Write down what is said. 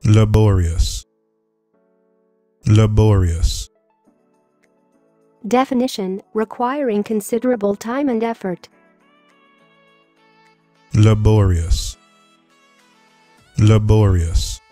laborious, laborious, Definition: requiring considerable time and effort. laborious, laborious.